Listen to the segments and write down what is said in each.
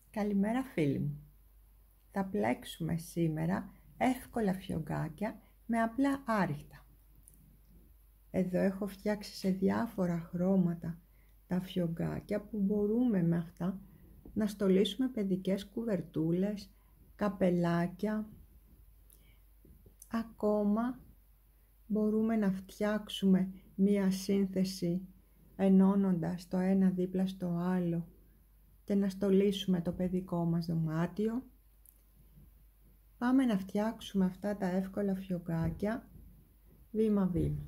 Καλημέρα φίλοι μου. Θα πλέξουμε σήμερα εύκολα φιωγκάκια με απλά άριχτα. Εδώ έχω φτιάξει σε διάφορα χρώματα τα φιωγκάκια που μπορούμε με αυτά να στολίσουμε παιδικές κουβερτούλες, καπελάκια. Ακόμα μπορούμε να φτιάξουμε μία σύνθεση ενώνοντας το ένα δίπλα στο άλλο και να στολίσουμε το παιδικό μας δωμάτιο. Πάμε να φτιάξουμε αυτά τα εύκολα φιωγκάκια βήμα-βήμα.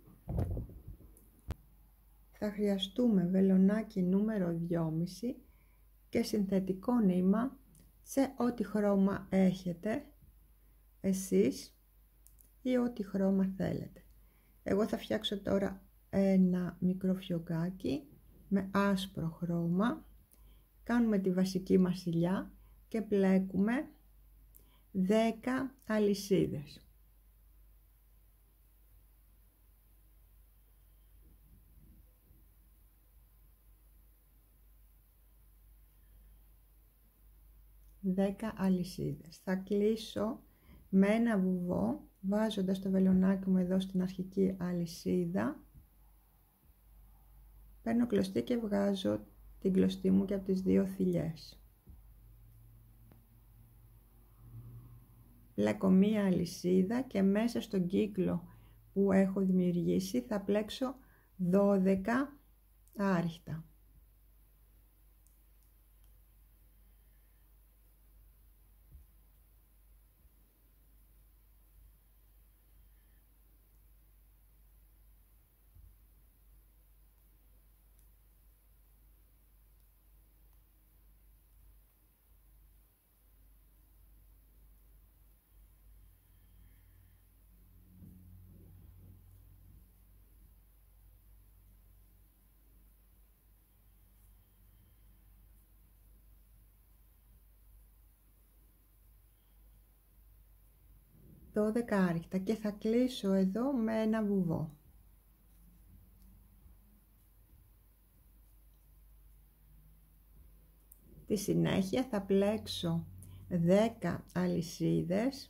Θα χρειαστούμε βελονάκι νούμερο 2,5 και συνθετικό νήμα σε ό,τι χρώμα έχετε εσείς ή ό,τι χρώμα θέλετε. Εγώ θα φτιάξω τώρα ένα μικρό φιωγκάκι με άσπρο χρώμα. Κάνουμε τη βασική μας ηλιά και πλέκουμε 10 αλυσίδες. Αλυσίδες. Θα κλείσω με ένα βουβό βάζοντας το βελονάκι μου εδώ στην αρχική αλυσίδα. Παίρνω κλωστή και βγάζω την κλωστή μου και από τις δύο θηλιές. Πλέκω μία αλυσίδα και μέσα στον κύκλο που έχω δημιουργήσει θα πλέξω 12 άριχτα. Άριχτα και θα κλείσω εδώ με ένα βουβό. Στη συνέχεια θα πλέξω 10 αλυσίδες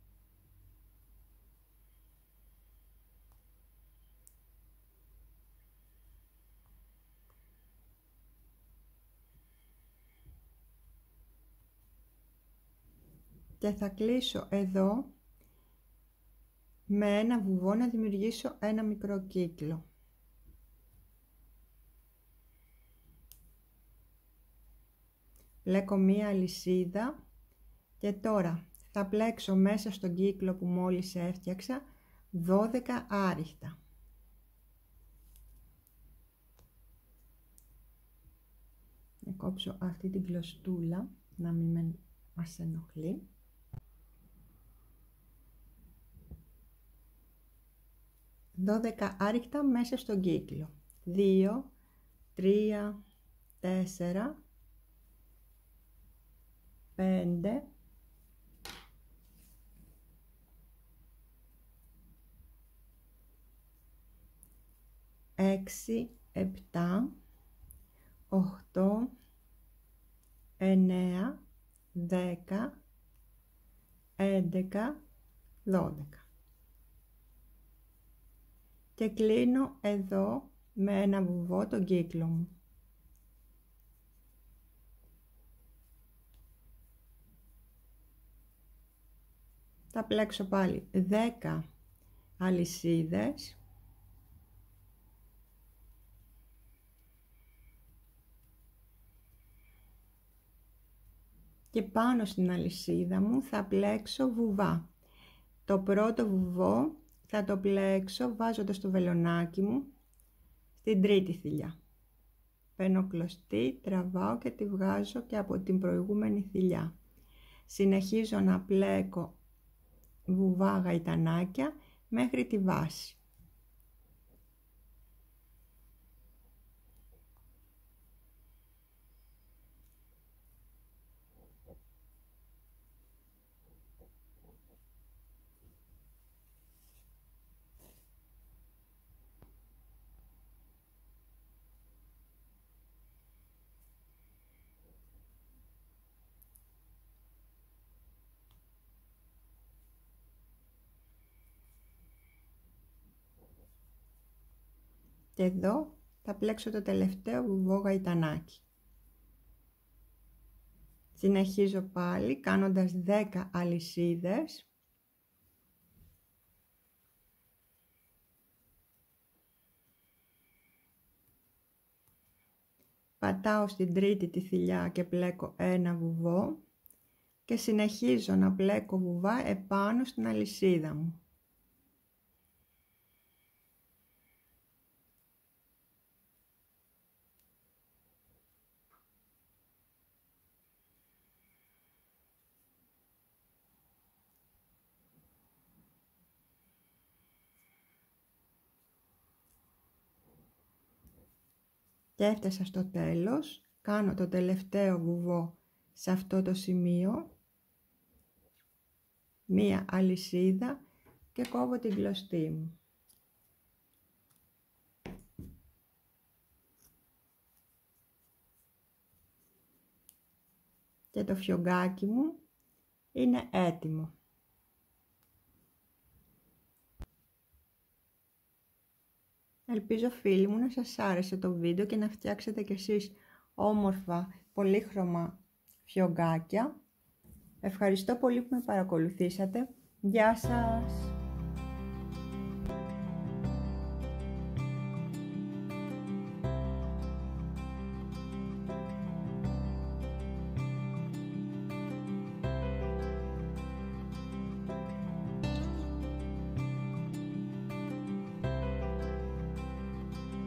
και θα κλείσω εδώ με ένα βουβό να δημιουργήσω ένα μικρό κύκλο. Πλέκω μία αλυσίδα και τώρα θα πλέξω μέσα στον κύκλο που μόλις έφτιαξα 12 άριχτα. Να κόψω αυτή την κλωστούλα να μην μας ενοχλεί. 12 άριχτα μέσα στον κύκλο. 2, 3, 4, 5, 6, 7, 8, 9, 10, 11, 12. Και κλείνω εδώ με ένα βουβό τον κύκλο μου. Θα πλέξω πάλι 10 αλυσίδες και πάνω στην αλυσίδα μου θα πλέξω βουβά. Το πρώτο βουβό θα το πλέξω βάζοντας το βελονάκι μου στην τρίτη θηλιά. Παίρνω κλωστή, τραβάω και τη βγάζω και από την προηγούμενη θηλιά. Συνεχίζω να πλέκω βουβά γαϊτανάκια μέχρι τη βάση. Και εδώ θα πλέξω το τελευταίο βουβό γαϊτανάκι. Συνεχίζω πάλι κάνοντας 10 αλυσίδες. Πατάω στην τρίτη τη θηλιά και πλέκω ένα βουβό και συνεχίζω να πλέκω βουβά επάνω στην αλυσίδα μου. Και έφτασα στο τέλος, κάνω το τελευταίο βουβό σε αυτό το σημείο, μία αλυσίδα και κόβω την κλωστή μου. Και το φιωγκάκι μου είναι έτοιμο. Ελπίζω φίλοι μου να σας άρεσε το βίντεο και να φτιάξετε κι εσείς όμορφα πολύχρωμα φιωγκάκια. Ευχαριστώ πολύ που με παρακολουθήσατε. Γεια σας!